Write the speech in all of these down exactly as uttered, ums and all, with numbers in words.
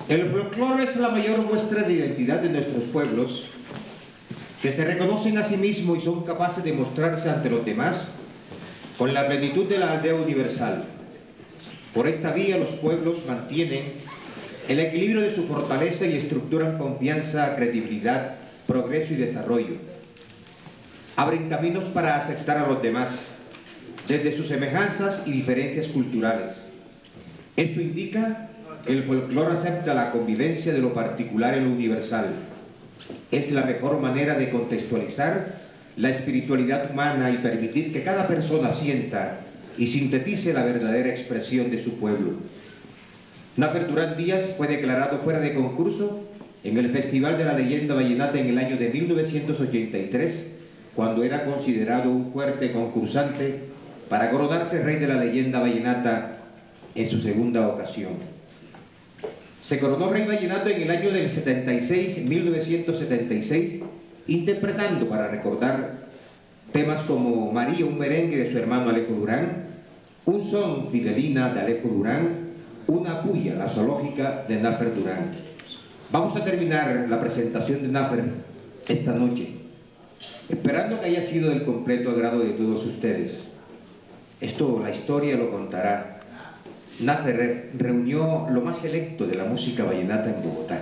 El folclore es la mayor muestra de identidad de nuestros pueblos, que se reconocen a sí mismos y son capaces de mostrarse ante los demás con la plenitud de la aldea universal. Por esta vía los pueblos mantienen el equilibrio de su fortaleza y estructuran confianza, credibilidad, progreso y desarrollo. Abren caminos para aceptar a los demás, desde sus semejanzas y diferencias culturales. Esto indica que el folclore acepta la convivencia de lo particular en lo universal. Es la mejor manera de contextualizar la espiritualidad humana y permitir que cada persona sienta y sintetice la verdadera expresión de su pueblo. Náfer Durán Díaz fue declarado fuera de concurso en el Festival de la Leyenda Vallenata en el año de mil novecientos ochenta y tres, cuando era considerado un fuerte concursante para coronarse rey de la leyenda vallenata en su segunda ocasión. Se coronó rey vallenato en el año del setenta y seis, mil novecientos setenta y seis, interpretando para recordar temas como María, un merengue de su hermano Alejo Durán, un son, Fidelina, de Alejo Durán, una puya, la zoológica, de Náfer Durán. Vamos a terminar la presentación de Náfer esta noche, esperando que haya sido del completo agrado de todos ustedes. Esto la historia lo contará. Náfer reunió lo más selecto de la música vallenata en Bogotá.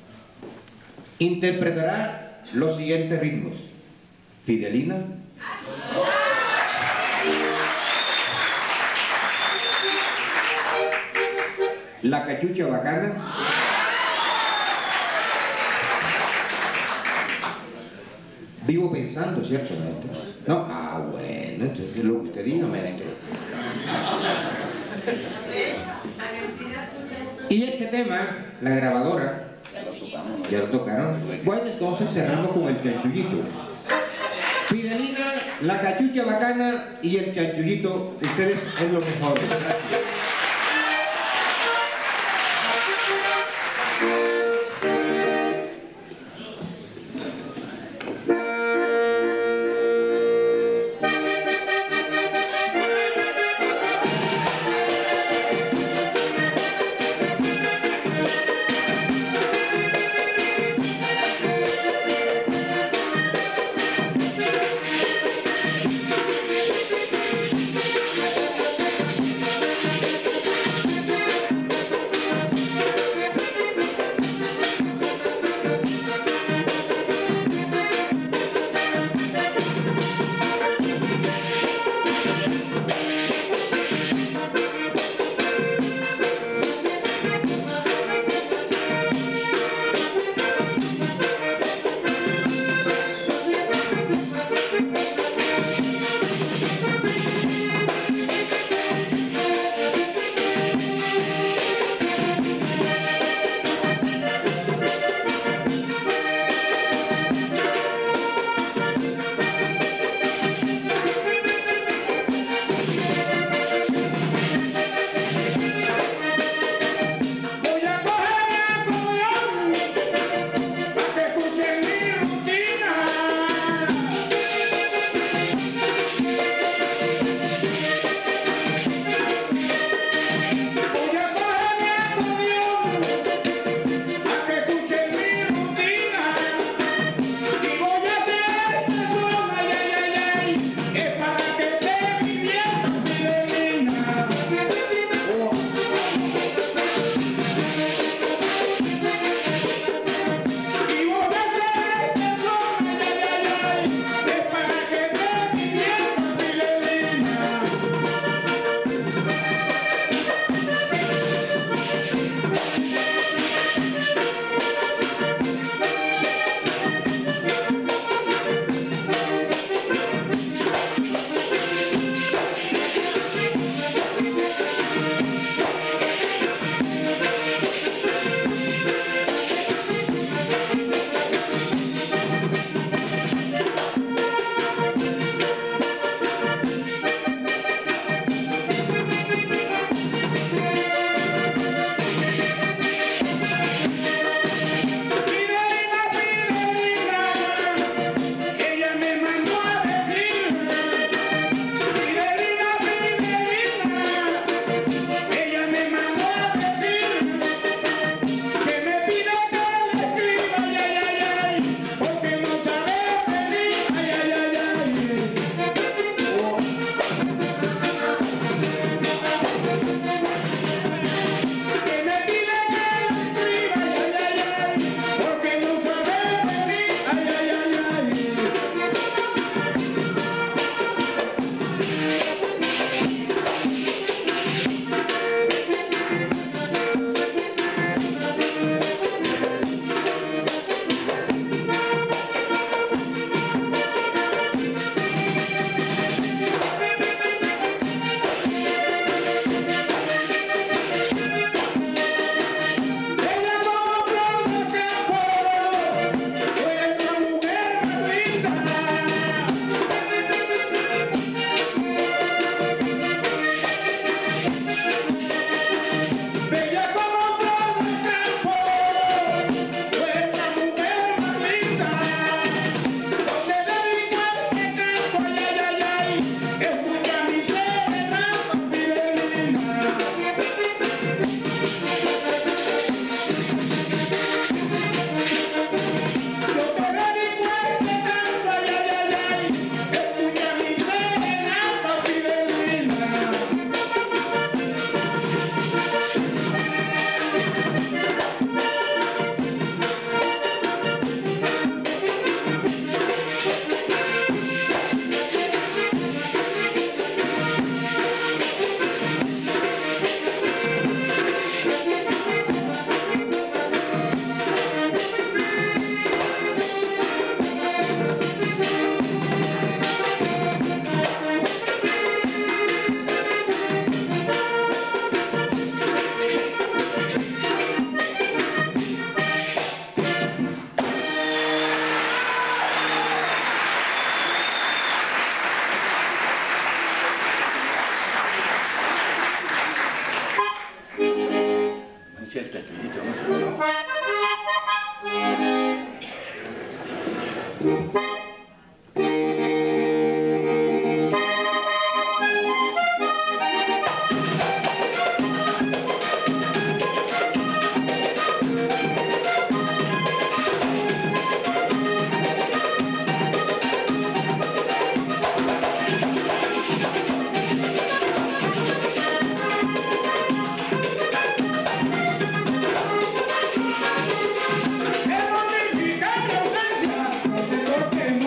Interpretará los siguientes ritmos: Fidelina, La Cachucha Bacana, Vivo Pensando, ¿cierto, maestro? No, ah, bueno, entonces lo que usted diga, maestro. Y este tema, la grabadora, ya lo tocaron. Bueno, entonces cerramos con el chanchullito. Fidelina, La Cachucha Bacana y el chanchullito, ustedes es lo mejor. Gracias. cierto espíritu musical. Que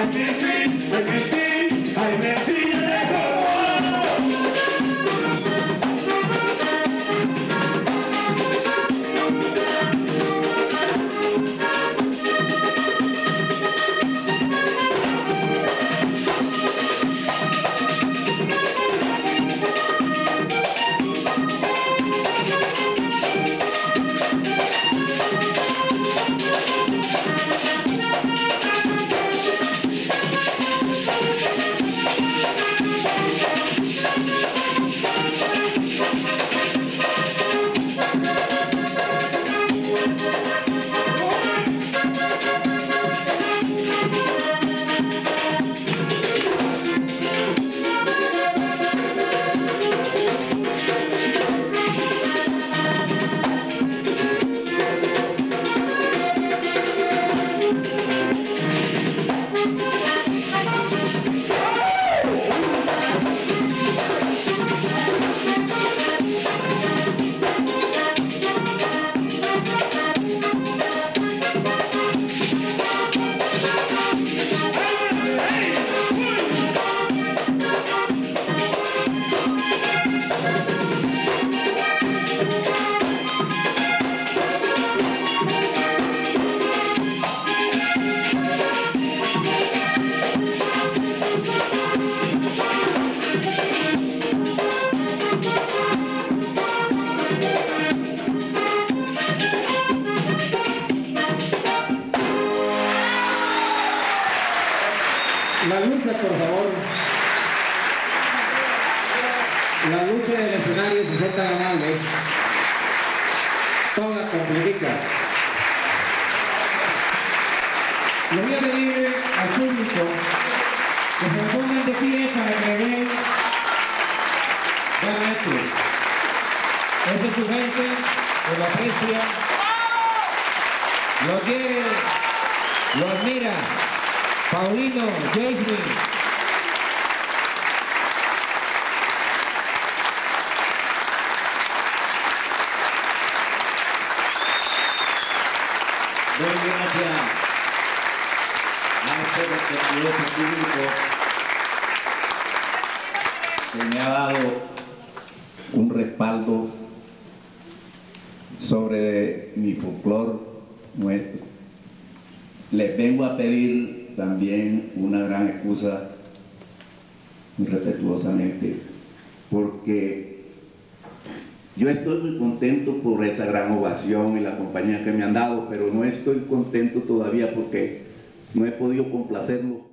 Las luces, por favor. Las luces del escenario se sientan amables. Todas completicas. Le voy a pedir al público que se me pongan de pie para que vean. Vean esto. Ese es su gente, que lo aprecia, lo quiere, lo admira. Paulino, Jasmine. Doy gracias a este respetuoso público que me ha dado un respaldo sobre mi folclore nuestro. Les vengo a pedir también una gran excusa, muy respetuosamente, porque yo estoy muy contento por esa gran ovación y la compañía que me han dado, pero no estoy contento todavía porque no he podido complacerlo.